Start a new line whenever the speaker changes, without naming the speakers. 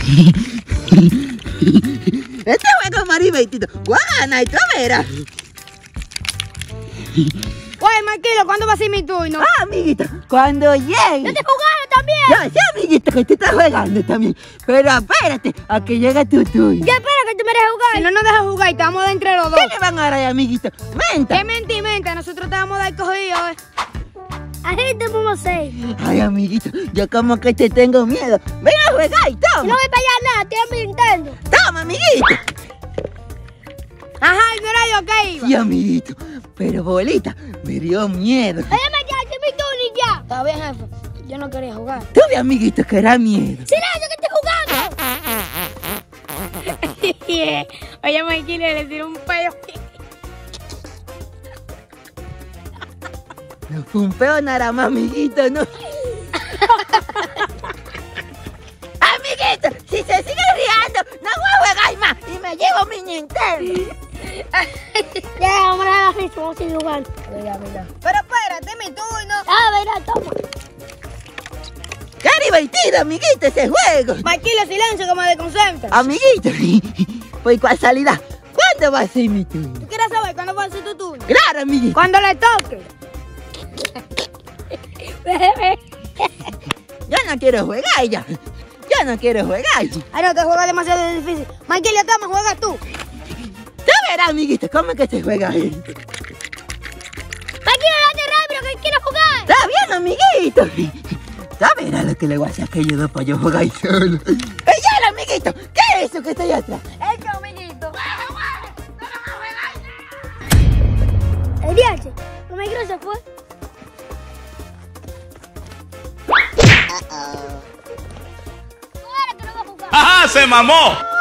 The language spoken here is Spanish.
Este juego es más divertido. Guana, y tú verás.
Oye, Marquilo, ¿cuándo va a ser mi turno?
Ah, amiguito, cuando llegue.
¡Yo estoy jugando también!
Ya sé, amiguito, que tú estás jugando también. Pero espérate a que llegue tu turno.
Ya espera que tú me dejes jugar. Si no nos dejas jugar, te vamos a dar entre los dos.
¿Qué le van a dar, amiguito? ¡Menta!
¿Qué menta? Nosotros te vamos a dar cogido, Así te podemos hacer.
Ay, amiguito, yo como que te tengo miedo. Ven a jugar y toma.
No voy para allá nada, estoy intentando.
Toma, amiguito.
Ajá, no era yo que iba.
Sí, amiguito, pero Bolita me dio miedo.
Déjame ya, que es mi turno y ya. Está bien, jefe. Yo no quería jugar.
Tú vi, amiguito, que era miedo.
¡Silencio, que estoy jugando! Oye, Marquilo, le tiró un pedo.
No fue un peo nada más, amiguito, no. Amiguito, si se sigue riendo, no voy a jugar más y me llevo mi Nintendo.
Ya, vamos a la risa, vamos a seguir jugando. Mira. Pero espérate, es mi turno. Mira, toma.
¡Qué divertido, amiguito, ese juego!
Marquilo, silencio, que me desconcentra.
Amiguito, por casualidad, ¿cuándo va a ser mi turno?
¿Tú quieres saber cuándo va a ser tu turno?
Claro, amiguito.
Cuando le toque.
Yo no quiero jugar ya. Yo no quiero jugar.
Ay, no, te juega demasiado difícil. Marquilo, toma, juega tú.
Tú verás, amiguito, cómo es que se juega él.
Marquilo, date rápido, que quiero jugar.
Está bien, amiguito. Tú verás lo que le voy a hacer a aquellos dos para yo jugar solo. ¡Ey, amiguito! ¿Qué es eso que está allá atrás?
Eso, amiguito. El DH, ¿no me se fue?
¡Ajá, se mamó!